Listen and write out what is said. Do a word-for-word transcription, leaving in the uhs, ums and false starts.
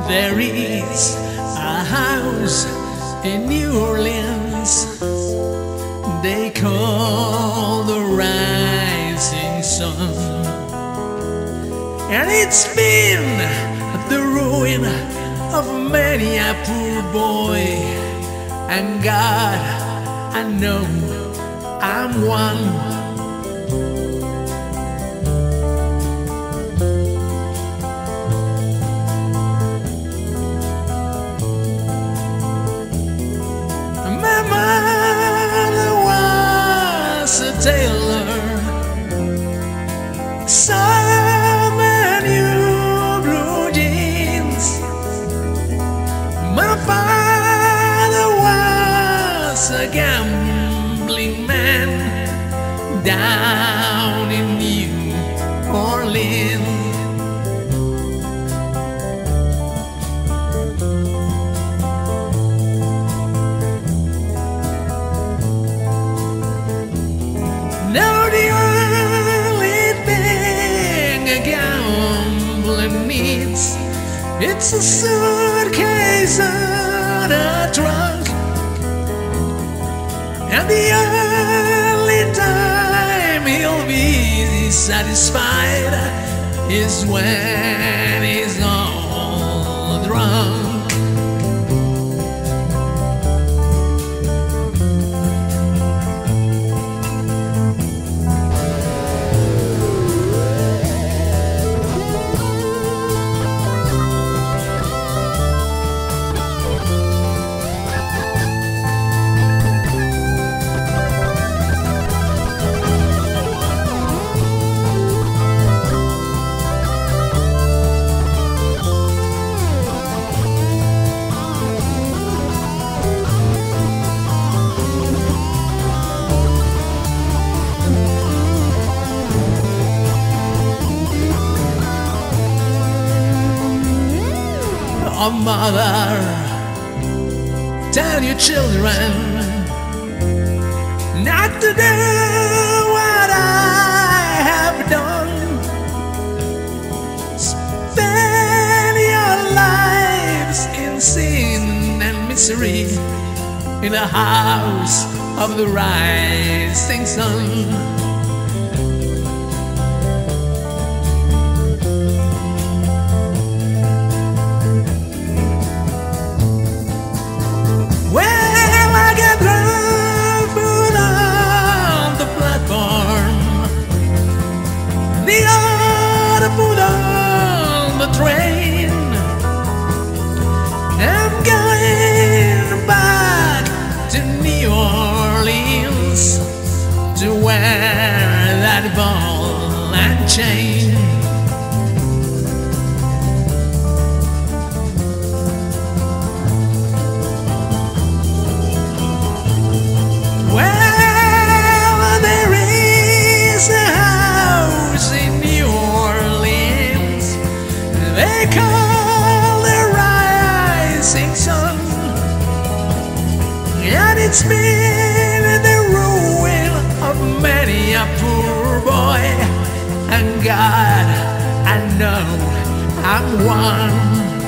There is a house in New Orleans they call the Rising Sun, and it's been the ruin of many a poor boy. And God, I know I'm one. Tailor, some new blue jeans. My father was a gambling man down in New Orleans. It's a suitcase and a trunk, and the only time he'll be satisfied is when he's all drunk. Oh, mother, tell your children not to do what I have done. Spend your lives in sin and misery in the house of the rising sun. Train, I'm going back to New Orleans to wear that ball and chain. Well, there is a house in New Orleans they call the Rising Sun, and it's been the ruin of many a poor boy. And God, I know I'm one.